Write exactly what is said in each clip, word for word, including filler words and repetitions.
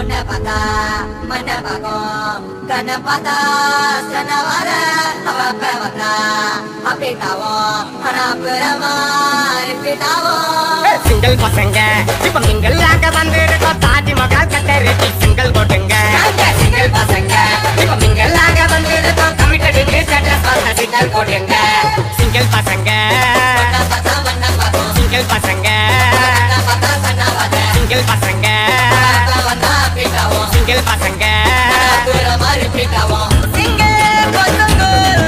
Una pata, mana bago, kana pata, sana wara, apa pavata, api tawo, hana purama, ipi tawo. Single pasanga, ipa mingle laga bandir ko taji magal katere ki single bodenge. Single pasanga, ipa mingle laga bandir ko committed in this status pata single bodenge. Single pasanga, mana pata, mana bago, single pasanga, kana pata, sana wara, single pasanga, pavata, api tawo. single pasanga, purama, ipi tawo. single pasanga.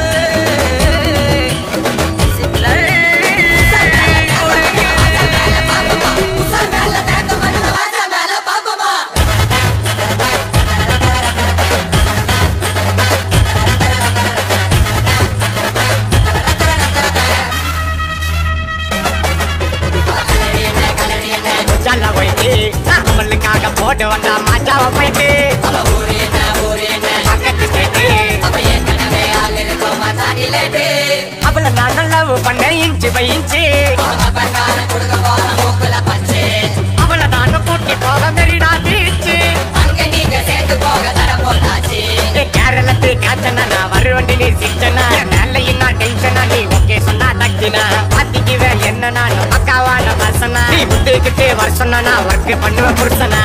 Jala waiti, amal kaga bodo wanda maja waiti. Aba urena, urena, Akat kiti, apa ye kana me alir ko mata ilete. abla nana love panne inchi by inchi. Ama pangana kuduka pora mokula panche. Abla nana putti poga meri na beach. Ange ninga sendu poga tara polachi. E Kerala te kachana na varundi ni sichana. Nalla inna tension ni okay sonna dakkina. Ati ve enna nanu akavana vasana. Ni buddhi kitte varsana na work pannuva pursana.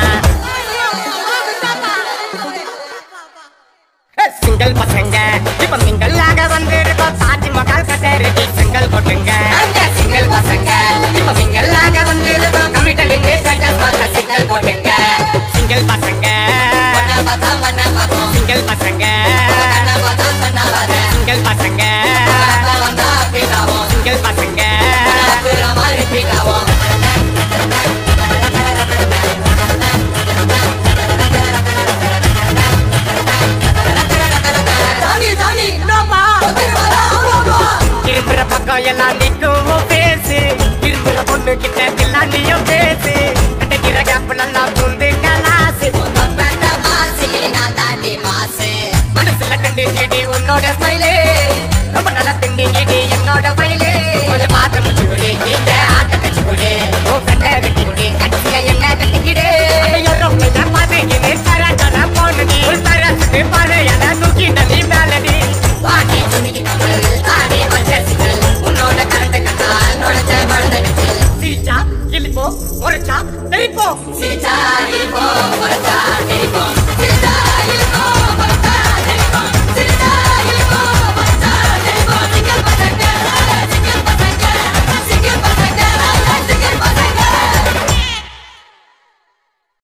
Single pasanga, ipa mingle laga bandir ko taji magal katere ki single bodenge. Ange single pasanga, ipa mingle laga bandir ko committed in this status pata single bodenge. Single pasanga, mana pata, mana bago, single pasanga, kana pata, sana wara, single pasanga, pavata, api tawo. single pasanga. purama, ipi tawo. Dani, Dani, no ma, otirvara, no ma. இரும்புற பக்கம் எல்லாம் நிக்கும் பேசு இரும்புற பொண்ணு கிட்ட தில்லாண்டியோ பேசு கிடைக்கிற gap நல்லா பூந்து கலாசு Una pata masi, na dani masi. மனசுல கண்டு செடி உன்னோட ஸ்மைலே ரொம்ப நல்லா திண்டி இடி என்னோட வயலே கொஞ்சம் பார்த்து முடிச்சுடு இந்த ஆட்டத்தை சுடு ஓ கண்ட கட்டிக்கிடு கட்டிய என்ன கட்டிக்கிடு ரொம்ப பாதைக்கு தர போனடி ஒரு தரத்துக்கு பழையன தூக்கிட்ட நீ மேலடி வாடி துணிக்கு கமல், தாடி பச்சை சிக்கல். உன்னோட கரண்ட் கட்டால் நுழைச்ச மருந்தடிச்சு. சீச்சா கிளிப்போ உரைச்சா தெரிப்போம் சீச்சாடி போ, உரச்சா தெரிப்போம்.